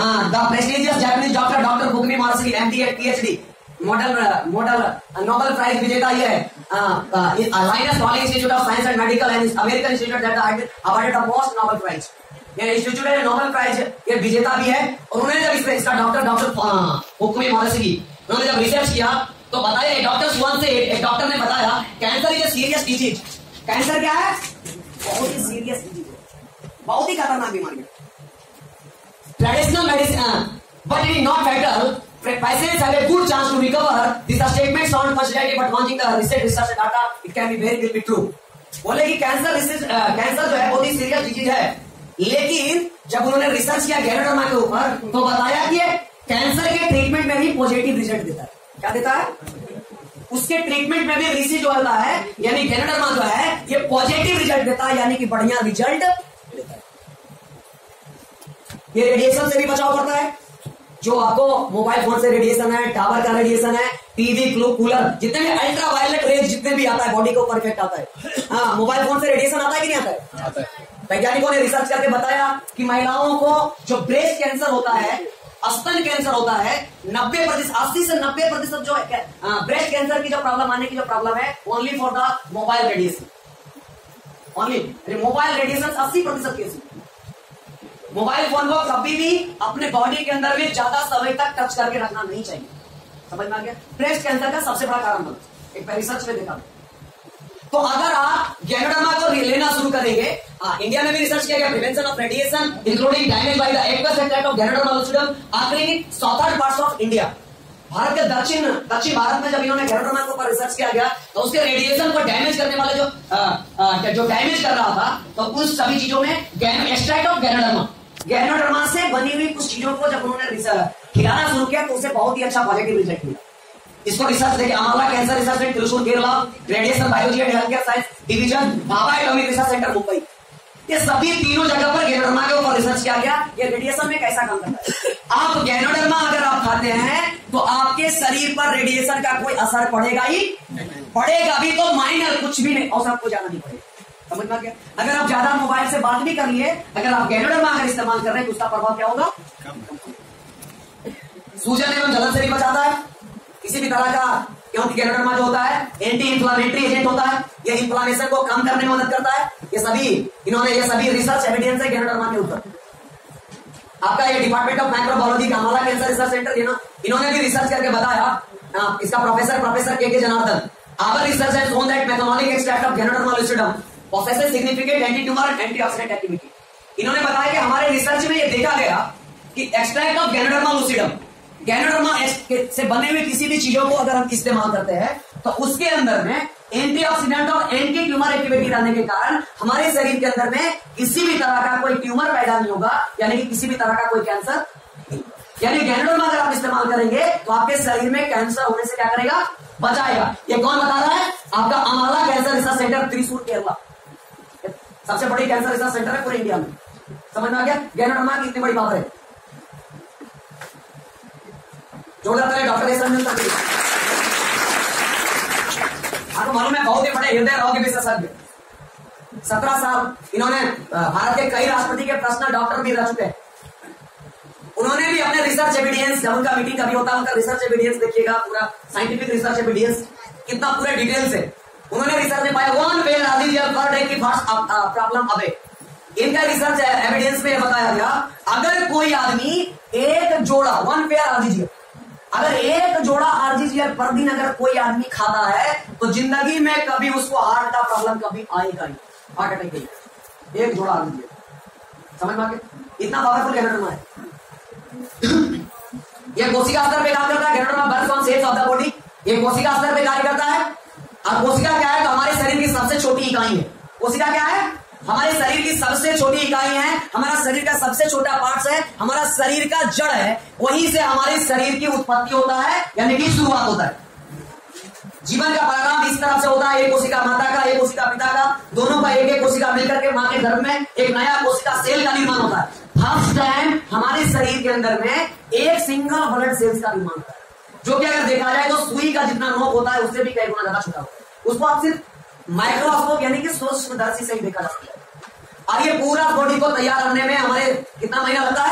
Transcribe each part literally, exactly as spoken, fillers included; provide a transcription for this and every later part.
The prestigious Japanese doctor doctor Fukumi Marusugi MD and PhD model model Nobel prize विजेता ये है Linus Pauling institute of science and medical and American institute that awarded the most Nobel prize. ये institute है Nobel prize ये विजेता भी है। और उन्होंने जब इस इसका डॉक्टर डॉक्टर फुकुमी मारुसुगी उन्होंने जब रिसर्च किया तो बताया डॉक्टर सुवन से एक डॉक्टर ने बताया cancer is a serious disease. Cancer क्या है? बहुत ही सीरियस डिजीज है, बहुत ही खतरनाक बीमारी है। Traditional medicine but it is not fatal. Patients have a good chance to recover. These are statements sound conservative, but watching the recent research data, it can be very will be true. बोले कि cancer cancer जो है बहुत ही serious disease है, लेकिन जब उन्होंने research किया गैनोडर्मा के ऊपर तो बताया कि कैंसर के ट्रीटमेंट में भी पॉजिटिव रिजल्ट देता है। क्या देता है? उसके ट्रीटमेंट में भी रिसर्च जो होता है यानी गैनोडर्मा जो है ये पॉजिटिव रिजल्ट देता है, यानी कि बढ़िया रिजल्ट देता है। ये रेडिएशन से भी बचाव करता है। जो आपको मोबाइल फोन से रेडिएशन है, टावर का रेडिएशन है, टीवी कूलर जितने भी अल्ट्रा वायलेट रेज जितने भी आता है बॉडी को ऊपर इफेक्ट आता है। हाँ, मोबाइल फोन से रेडिएशन आता है कि नहीं आता है? आता है। वैज्ञानिकों ने रिसर्च करके बताया कि महिलाओं को जो ब्रेस्ट कैंसर होता है, स्तन कैंसर होता है, नब्बे प्रतिशत अस्सी से नब्बे प्रतिशत जो ब्रेस्ट कैंसर की जो प्रॉब्लम आने की जो प्रॉब्लम है only for the mobile radiation. Only mobile radiation अस्सी प्रतिशत केस। मोबाइल फोन को कभी भी अपने बॉडी के अंदर में ज्यादा समय तक टच करके रखना नहीं चाहिए। समझ में आ गया? ब्रेस्ट कैंसर का सबसे बड़ा कारण बना एक रिसर्च में देखा। तो अगर आप गैनोडर्मा को लेना शुरू करेंगे, आ, इंडिया में भी रिसर्च किया गया prevention of radiation including damage by the aqueous attack of Ganoderma lucidum occurring in southern parts of India. भारत के दक्षिण दक्षिण भारत में जब इन्होंने गैनोडर्मा के ऊपर रिसर्च किया गया तो उसके रेडिएशन को डैमेज करने वाले जो आ, आ, जो डैमेज कर रहा था तो उन सभी चीजों में एक्सट्रैक्ट ऑफ गैनोडर्मा गैनोडर्मा से बनी हुई कुछ चीजों को जब उन्होंने खिलाना शुरू किया तो उसे बहुत ही अच्छा पॉजिटिव रिजल्ट मिला। इसको रिसर्च देखिए अमला cancer research centre Thrissur Kerala, radiation biology and health care science division, Bhabha atomic research centre Mumbai. ये सभी तीनों जगह पर गैनोडर्मा के ऊपर रिसर्च किया गया ये रेडिएशन में कैसा काम करता है। आप गैनोडर्मा अगर आप खाते हैं तो आपके शरीर पर रेडिएशन का कोई असर पड़ेगा ही पड़ेगा भी तो माइनर, कुछ भी नहीं, और आपको जाना नहीं पड़ेगा। समझ में आ गया? अगर आप ज्यादा मोबाइल से बात भी कर लिए, अगर आप गैनोडर्मा अगर इस्तेमाल कर रहे हैं तो उसका प्रभाव क्या होगा? सूजन एवं जलन से भी बचाता है किसी भी तरह का, क्योंकि गैनोडर्मा जो होता है एंटी इंफ्लामेटरी एजेंट होता है, ये इंफ्लामेशन को कम करने में मदद करता है। ये सभी इन्होंने ये सभी रिसर्च एविडेंस है गैनोडर्मा के ऊपर। आपका ये डिपार्टमेंट ऑफ माइक्रोबायोलॉजी का अमला कैंसर रिसर्च सेंटर इन्होंने भी रिसर्च करके बताया। इसका professor professor K K Janardhanan our research has shown that methanolic extract of Ganoderma lucidum possesses significant anti-tumor and antioxidant activity। इन्होंने बताया कि हमारे रिसर्च में ये देखा गया कि extract of Ganoderma lucidum Ganoderma से बने हुए किसी भी चीजों को अगर हम इस्तेमाल करते हैं तो उसके अंदर में एंटीऑक्सीडेंट और एंटी ट्यूमर एक्टिविटी रहने के कारण हमारे शरीर के अंदर में किसी भी तरह का कोई ट्यूमर पैदा नहीं होगा, यानी कि किसी भी तरह का कोई कैंसर नहीं। यानी गैनोडर्मा अगर आप इस्तेमाल करेंगे तो आपके शरीर में कैंसर होने से क्या करेगा? बचाएगा। ये कौन बता रहा है? आपका अमला cancer research centre Thrissur Kerala, सबसे बड़ी कैंसर रिसर्च सेंटर है पूरे इंडिया में। समझ में आ गया? गैनोडर्मा की कितनी बड़ी पावर है। जोरदार ताली डॉक्टर आपको मालूम है बहुत ही बड़े हृदय रोग के विशेषज्ञ, सत्रह साल इन्होंने भारत के कई राष्ट्रपति के पर्सनल डॉक्टर भी रह चुके हैं। उन्होंने भी अपने रिसर्च एविडेंस, जब उनका मीटिंग कभी होता है उनका रिसर्च एविडेंस देखिएगा, पूरा साइंटिफिक रिसर्च एविडेंस कितना पूरे डिटेल से उन्होंने रिसर्च में पाया। One well artificial per day की प्रॉब्लम अवे। इनका रिसर्च एविडेंस में बताया गया अगर कोई आदमी एक जोड़ा वन पेयर आर्टिफिशियल अगर एक जोड़ा आर्टिफिशियल पर दिन अगर कोई आदमी खाता है तो जिंदगी में कभी उसको हार्ट का प्रॉब्लम कभी आएगा नहीं, हार्ट अटैक नहीं। एक जोड़ा आर्टिफिशियल, समझ में आ गया? इतना पावरफुल गैनोडर्मा है। ये कोशिका स्तर पे काम करता है। Ganoderma burns on cells of the body, ये कोशिका स्तर पे कार्य करता है। और कोशिका क्या है? तो हमारे शरीर की सबसे छोटी इकाई है। कोशिका क्या है? हमारे शरीर की सबसे छोटी इकाई है, हमारा शरीर का सबसे छोटा पार्ट्स है, हमारा शरीर का जड़ है, वहीं से हमारे शरीर की उत्पत्ति होता है, यानी कि शुरुआत होता है। जीवन का परिणाम इस तरह से होता है, एक कोशिका माता का, एक कोशिका पिता का, दोनों का एक एक कोशिका मिलकर के मां के गर्भ में एक नया कोशिका सेल का निर्माण होता है। फर्स्ट टाइम हमारे शरीर के अंदर में एक सिंगल ब्लड सेल्स का निर्माण होता है, जो कि अगर देखा जाए तो सुई का जितना नोक होता है उससे भी कई गुना ज्यादा छोटा होता है। उसको आप सिर्फ माइक्रोस्कोप यानी कि सूक्ष्मदर्शी से ही देखा जा सकता है। और ये पूरा बॉडी को तैयार करने में हमारे कितना महीना लगता है?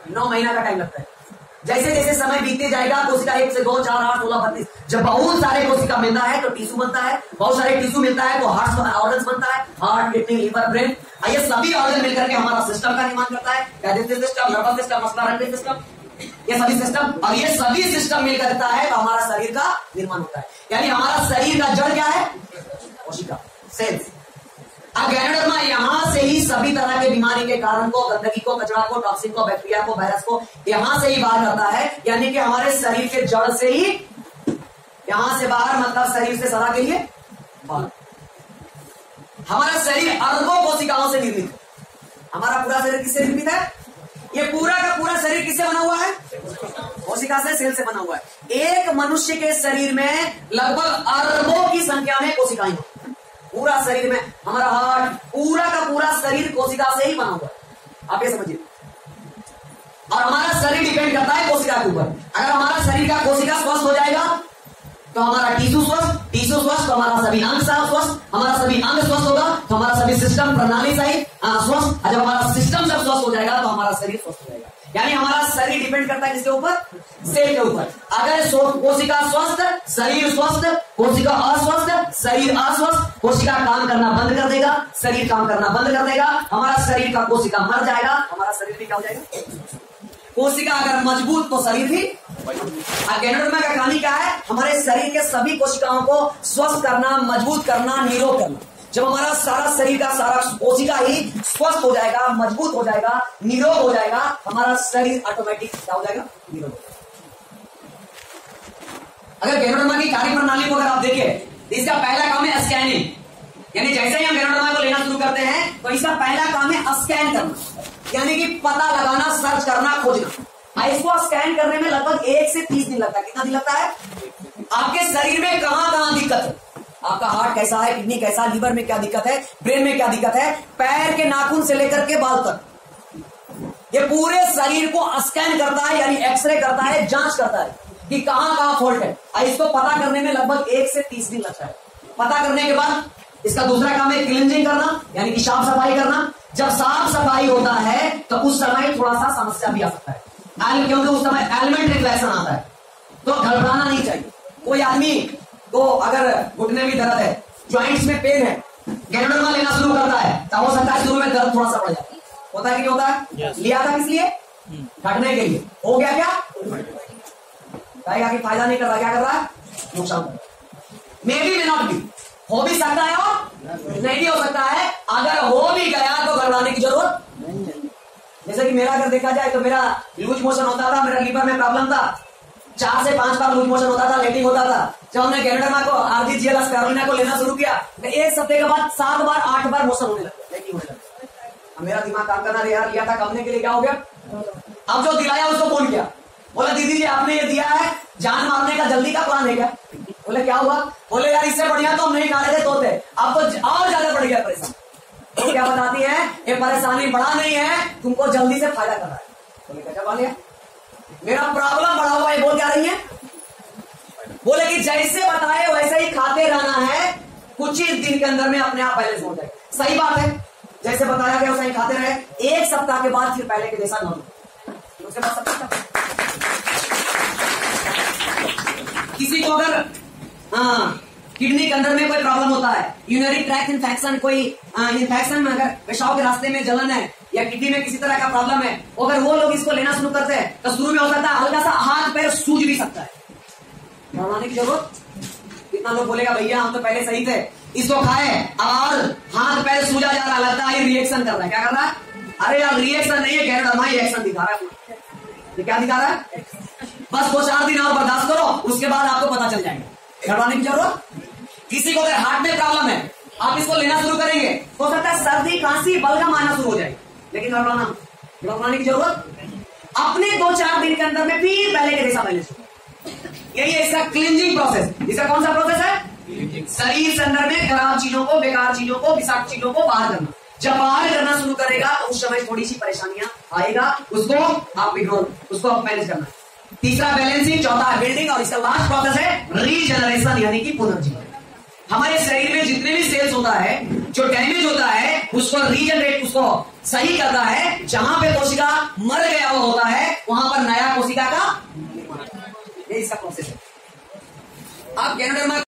नौ महीना का टाइम लगता है। जैसे जैसे समय बीतते जाएगा कोशिका एक से दो चार आठ सोलह बत्तीस, जब बहुत सारे कोशिका मिलता है तो टिश्यू बनता है, बहुत सारे टिश्यू मिलता है तो हार्ट ऑर्गन्स बनता है, हार्ट, किडनी, लीवर, ब्रेन, ये सभी ऑर्गन मिलकर के हमारा सिस्टम का निर्माण करता है, digestive system, nervous system, muscular system, ये सभी सिस्टम, और ये सभी सिस्टम मिलकर करता है तो हमारा शरीर का निर्माण होता है। यानी हमारा शरीर का जड़ क्या है? कोशिका, सेल्स। अब गैनोडर्मा यहां से ही सभी तरह के बीमारी के कारण को, गंदगी को, कचरा को, टॉक्सिन को, बैक्टीरिया को, वायरस को यहां से ही बाहर आता है। यानी कि हमारे शरीर के जड़ से ही यहां से बाहर, मतलब शरीर से सदा के लिए बाहर। हमारा शरीर अरबों कोशिकाओं से निर्मित है। हमारा पूरा शरीर किससे निर्मित है? ये पूरा का पूरा शरीर किससे बना हुआ है? कोशिका से, सेल से बना हुआ है। एक मनुष्य के शरीर में लगभग अरबों की संख्या में कोशिकाएं हैं। पूरा शरीर में हमारा हार्ट, पूरा का पूरा शरीर कोशिका से ही बना हुआ है। आप ये समझिए। और हमारा शरीर डिपेंड करता है कोशिका के ऊपर। अगर हमारा शरीर का कोशिका स्वस्थ हो जाएगा तो हमारा टिश्यू स्वस्थ, टिश्यू स्वस्थ तो हमारा सभी अंग स्वस्थ, हमारा सभी अंग स्वस्थ होगा तो हमारा सभी सिस्टम, प्रणाली सही स्वस्थ। जब हमारा सिस्टम जब स्वस्थ हो जाएगा तो हमारा शरीर स्वस्थ हो जाएगा। यानी हमारा शरीर डिपेंड करता है किसके ऊपर? सेल के ऊपर। अगर कोशिका स्वस्थ, शरीर स्वस्थ, कोशिका अस्वस्थ, शरीर अस्वस्थ, कोशिका काम करना बंद कर देगा, शरीर काम करना बंद कर देगा, हमारा शरीर का कोशिका मर जाएगा, हमारा शरीर भी क्या हो जाएगा? कोशिका अगर मजबूत तो शरीर भी। गैनोडर्मा का कहानी क्या है? हमारे शरीर के सभी कोशिकाओं को स्वस्थ करना, मजबूत करना, निरोग करना। जब हमारा सारा शरीर का सारा कोशिका ही स्वस्थ हो जाएगा, मजबूत हो जाएगा, निरोग हो जाएगा, हमारा शरीर ऑटोमेटिक क्या हो जाएगा? निरोग। अगर गैनोडर्मा की कार्य प्रणाली को अगर आप देखें, इसका पहला काम है स्कैनिंग। यानी जैसे ही हम गैनोडर्मा को लेना शुरू करते हैं तो इसका पहला काम है स्कैन करना, यानी कि पता लगाना, सर्च करना, खोजना। इसको स्कैन करने में लगभग एक से तीस दिन लगता है। कितना दिन लगता है? आपके शरीर में कहां कहां दिक्कत है, आपका हार्ट कैसा है, किडनी कैसा, लीवर में क्या दिक्कत है, ब्रेन में क्या दिक्कत है, पैर के नाखून से लेकर के बाल तक, ये पूरे शरीर को स्कैन करता है, यानी एक्सरे करता है, जांच करता है कि कहां कहां फॉल्ट है। इसको पता करने में लगभग एक से तीस दिन लगता है। पता करने के बाद इसका दूसरा काम है क्लींजिंग करना, यानी कि साफ सफाई करना। जब साफ सफाई होता है तो उस समय थोड़ा सा समस्या भी आ सकता है, क्योंकि उस समय एलिमेंट रिफ्लेक्शन आता है, तो घबराना नहीं चाहिए। कोई आदमी तो अगर घुटने में दर्द है, ज्वाइंट्स में पेन है, गैनोडर्मा लेना शुरू करता है तो हो सकता है शुरू में दर्द थोड़ा सा बढ़ जाता है। होता है कि नहीं होता है? yes. लिया था किस लिए? घटने के लिए। हो गया क्या? कहेगा कि फायदा नहीं कर रहा, क्या कर रहा है? नुकसान। May be may not be, हो भी सकता है और नहीं भी हो सकता है। अगर हो भी गया तो घबराने की जरूरत नहीं है। जैसे कि मेरा अगर देखा जाए तो मेरा लूज मोशन होता था, मेरा लीवर में प्रॉब्लम था, चार से पांच बार लूज मोशन होता था, लेटिंग होता था। जब हमने गैनोडर्मा को, आरजीजीएल स्पाइरुलिना को लेना शुरू किया तो एक सप्ताह के बाद सात बार आठ बार मोशन होने लगा, लेटिंग होने लगा। मेरा दिमाग काम करना यार, लिया था कमने के लिए, क्या हो गया? अब जो दिलाया उसको फोन किया, बोला दीदी जी आपने ये दिया है, जान मारने का जल्दी का प्लान है क्या? बोले क्या हुआ? बोले यार इससे बढ़िया तो हम नहीं खा रहे थे तोते, अब तो और ज्यादा बढ़ गया परेशान। तो क्या बताती है? ये परेशानी बढ़ा नहीं है, तुमको जल्दी से फायदा कर रहा है। बोले क्या बोल लिया? मेरा प्रॉब्लम बढ़ा हुआ है, बोल क्या रही है? बोले कि जैसे बताए वैसे ही खाते रहना है, कुछ ही दिन के अंदर में अपने आप बैलेंस हो जाए। सही बात है, जैसे बताया गया वैसे ही खाते रहे, एक सप्ताह के बाद फिर पहले के जैसा न हो। उसके बाद सप्ताह किसी को अगर हाँ किडनी के अंदर में कोई प्रॉब्लम होता है, यूरिनरी ट्रैक्ट इन्फेक्शन, कोई इन्फेक्शन में अगर पेशाब के रास्ते में जलन है या किडनी में किसी तरह का प्रॉब्लम है, अगर वो लोग इसको लेना शुरू करते हैं तो शुरू में हो सकता है हल्का सा हाथ पैर सूज भी सकता है। घबराने की जरूरत? कितना लोग बोलेगा भैया हम तो पहले सही थे, इसको खाए और हाथ पैर सूजा जा रहा, लगता है रिएक्शन कर रहा है। क्या कर रहा है? अरे यार रिएक्शन नहीं है, गैनोडर्मा रिएक्शन दिखा रहा है। ये क्या दिखा रहा है? बस दो चार दिन और बर्दाश्त करो, उसके बाद आपको पता चल जाएगा। घबराने की जरूरत? किसी को अगर हार्ट में प्रॉब्लम है, आप इसको लेना शुरू करेंगे, हो सकता है सर्दी खांसी बलगम आना शुरू हो जाए, लेकिन घबराना घबराने की जरूरत? अपने दो चार दिन के अंदर में फिर पहले के जैसा बैलेंस। यही है इसका क्लींजिंग प्रोसेस। इसका कौन सा प्रोसेस है? शरीर के अंदर में खराब चीजों को, बेकार चीजों को, विषाक्त चीजों को बाहर करना। जब बाहर करना शुरू करेगा तो उस समय थोड़ी सी परेशानियां आएगा, उसको आप इग्नोर, उसको आप मैनेज करना। तीसरा बैलेंसिंग, चौथा बिल्डिंग, और इसका लास्ट प्रोसेस है रीजनरेशन, यानी कि पुनर्जीवन। हमारे शरीर में जितने भी सेल्स होता है, जो डैमेज होता है, उसको रीजनरेट, उसको सही करता है। जहां पे कोशिका मर गया हुआ होता है वहां पर नया कोशिका का, ये इसका प्रोसेस है। अब केनोडर्मा